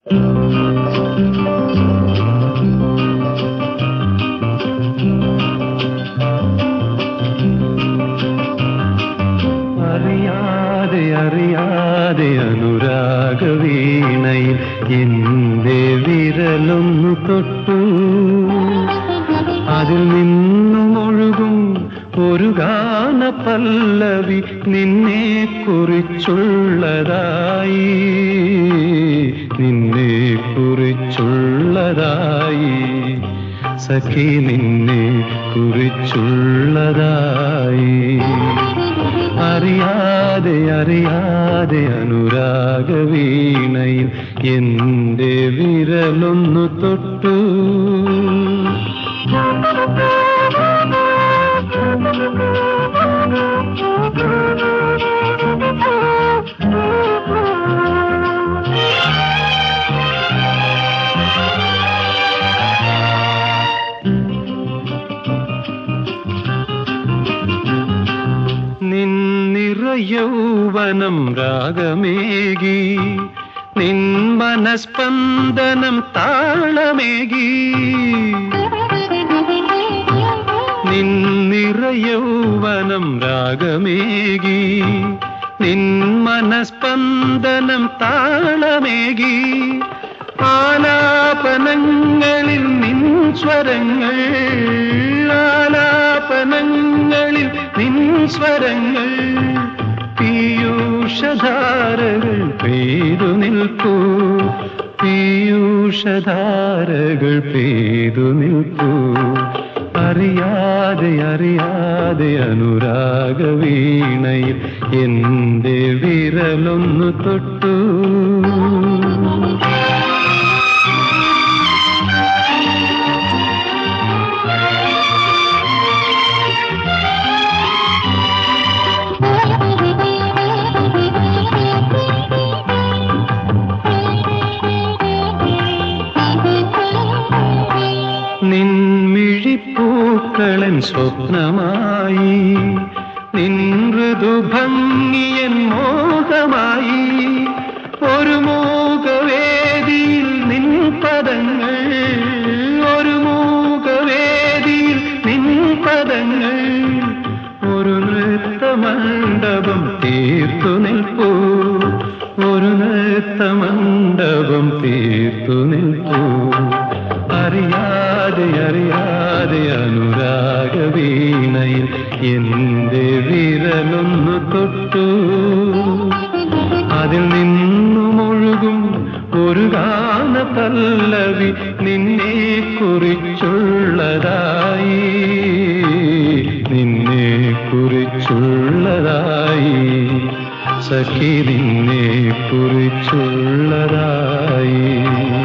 അറിയാതെ അറിയാതെ അനുരാഗ വീണയിൽ എന്റെ വിരലൊന്നു തൊട്ടു. അതിൽ നിന്നും ഒഴുകും ഒരു ഗാന പല്ലവി നിന്നെ കുറിച്ചുള്ളതായി, നിന്നെ കുറിച്ചുള്ളതായി സഖി, നിന്നെ കുറിച്ചുള്ളതായി. അറിയാതെ അറിയാതെ അനുരാഗ വീണയിൽ എന്റെ വിരലൊന്നു തൊട്ടു. യൗവനം രാഗമേകി, നിൻ മനസ്പന്ദനം താളമേകി. നിന്നിറ യൗവനം രാഗമേകി, നിൻ മനസ്പന്ദനം താളമേകി. ആലാപനങ്ങളിൽ നിൻ സ്വരങ്ങൾ, ആലാപനങ്ങളിൽ നിൻ സ്വരങ്ങൾ. പീയൂഷധാരകൾ പെയ്തു നിൽക്കൂ, പീയൂഷധാരകൾ പെയ്തു നിൽക്കൂ. അറിയാതെ അറിയാതെ അനുരാഗ വീണയിൽ എന്റെ വിരലൊന്നു തൊട്ടു. നിൻമിഴിപ്പൂക്കളൻ സ്വപ്നമായി, നിൻ മൃദുഭംഗിയൻ മോഹമായി. ഒരു മൂകവേദിയിൽ നിൻ പദങ്ങൾ, ഒരു മൂകവേദിയിൽ നിൻ പദങ്ങൾ. ഒരു നൃത്തമണ്ഡപം തീർത്തു നിൽപ്പൂ, ഒരു നൃത്തമണ്ഡപം തീർത്തു നിൽപ്പൂ. അറിയാതെ അറിയാതെ അനുരാഗ വീണയിൽ എന്റെ വിരലൊന്നു തൊട്ടു. അതിൽ നിന്നും ഒഴുകും ഒരു ഗാന പല്ലവി നിന്നെ കുറിച്ചുള്ളതായി, നിന്നെ കുറിച്ചുള്ളതായി സഖി, നിന്നെ കുറിച്ചുള്ളതായി.